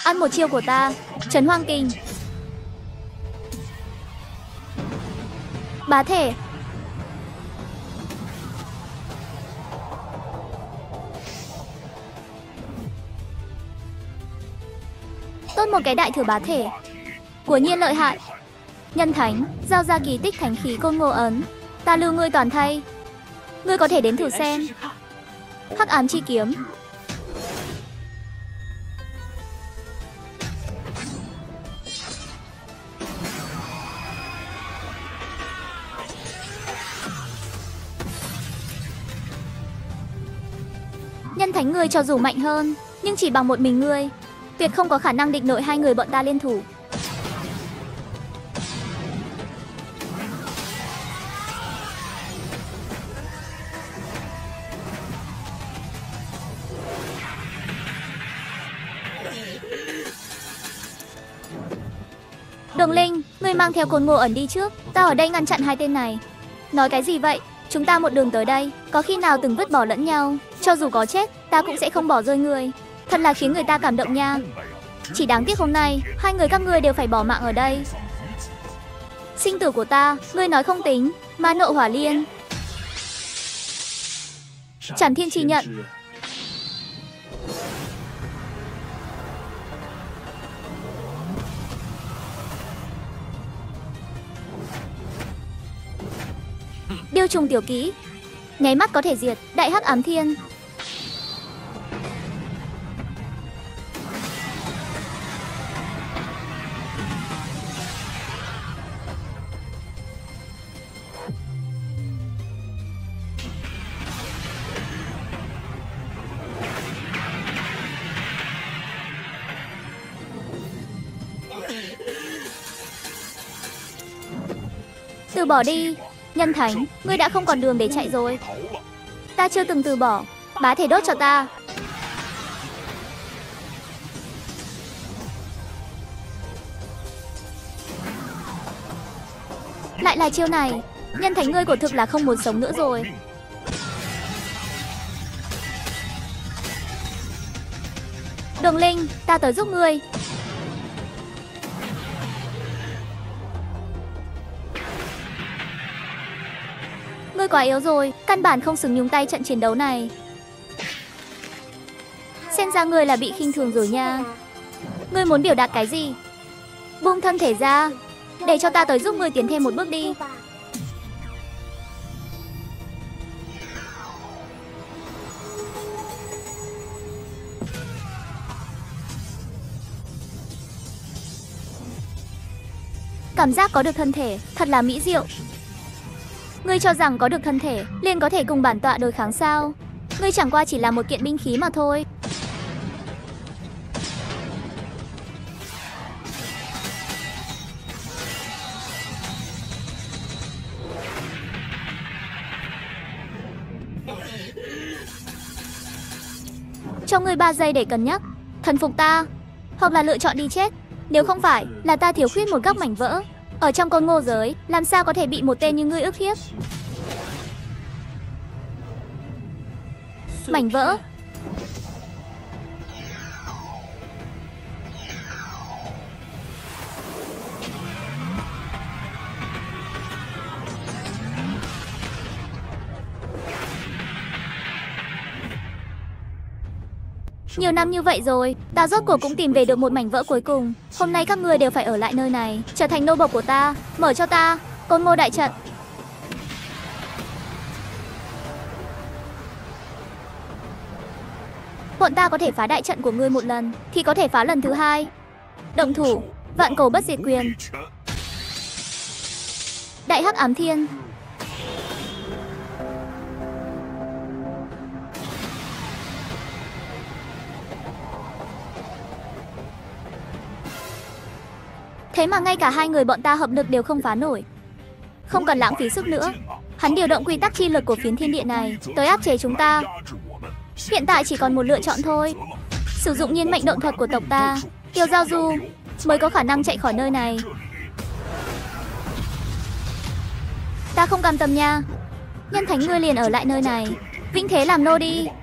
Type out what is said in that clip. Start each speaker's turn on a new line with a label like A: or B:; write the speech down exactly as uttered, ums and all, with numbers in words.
A: Ăn một chiêu của ta. Trấn Hoang Kình. Bá thể. Tốt một cái đại thừa bá thể. Quả nhiên lợi hại. Nhân thánh, giao ra kỳ tích thánh khí Côn Ngô ấn. Ta lưu ngươi toàn thay. Ngươi có thể đến thử xem. Hắc ám chi kiếm. Nhân thánh ngươi cho dù mạnh hơn, nhưng chỉ bằng một mình ngươi, tuyệt không có khả năng địch nổi hai người bọn ta liên thủ. Đường Linh, ngươi mang theo Côn Ngô ẩn đi trước, ta ở đây ngăn chặn hai tên này. Nói cái gì vậy? Chúng ta một đường tới đây, có khi nào từng vứt bỏ lẫn nhau? Cho dù có chết, ta cũng sẽ không bỏ rơi ngươi. Thật là khiến người ta cảm động nha. Chỉ đáng tiếc hôm nay, hai người các ngươi đều phải bỏ mạng ở đây. Sinh tử của ta, ngươi nói không tính. Ma nộ hỏa liên. Trảm thiên chi nhận. Điêu trùng tiểu kỹ. Nháy mắt có thể diệt. Đại hắc ám thiên. Từ bỏ đi. Nhân thánh, ngươi đã không còn đường để chạy rồi. Ta chưa từng từ bỏ. Bá thể đốt cho ta. Lại là chiêu này. Nhân thánh ngươi của thực là không muốn sống nữa rồi. Đường Linh, ta tới giúp ngươi. Ngươi quá yếu rồi, căn bản không xứng nhúng tay trận chiến đấu này. Xem ra ngươi là bị khinh thường rồi nha. Ngươi muốn biểu đạt cái gì? Buông thân thể ra. Để cho ta tới giúp ngươi tiến thêm một bước đi. Cảm giác có được thân thể, thật là mỹ diệu. Ngươi cho rằng có được thân thể, liền có thể cùng bản tọa đối kháng sao? Ngươi chẳng qua chỉ là một kiện binh khí mà thôi. Cho ngươi ba giây để cân nhắc. Thần phục ta, hoặc là lựa chọn đi chết. Nếu không phải là ta thiếu khuyết một góc mảnh vỡ, ở trong Côn Ngô giới, làm sao có thể bị một tên như ngươi ức hiếp? Mảnh vỡ. Nhiều năm như vậy rồi, ta rốt cuộc cũng tìm về được một mảnh vỡ cuối cùng. Hôm nay các ngươi đều phải ở lại nơi này, trở thành nô bộc của ta. Mở cho ta Côn Ngô đại trận. Bọn ta có thể phá đại trận của ngươi một lần, thì có thể phá lần thứ hai. Động thủ. Vạn cổ bất diệt quyền. Đại hắc ám thiên. Thế mà ngay cả hai người bọn ta hợp lực đều không phá nổi. Không cần lãng phí sức nữa. Hắn điều động quy tắc chi lực của phiến thiên địa này tới áp chế chúng ta. Hiện tại chỉ còn một lựa chọn thôi. Sử dụng nhiên mệnh động thuật của tộc ta, Tiêu Giao Du, mới có khả năng chạy khỏi nơi này. Ta không cam tâm nha. Nhân thánh ngươi liền ở lại nơi này, vĩnh thế làm nô đi.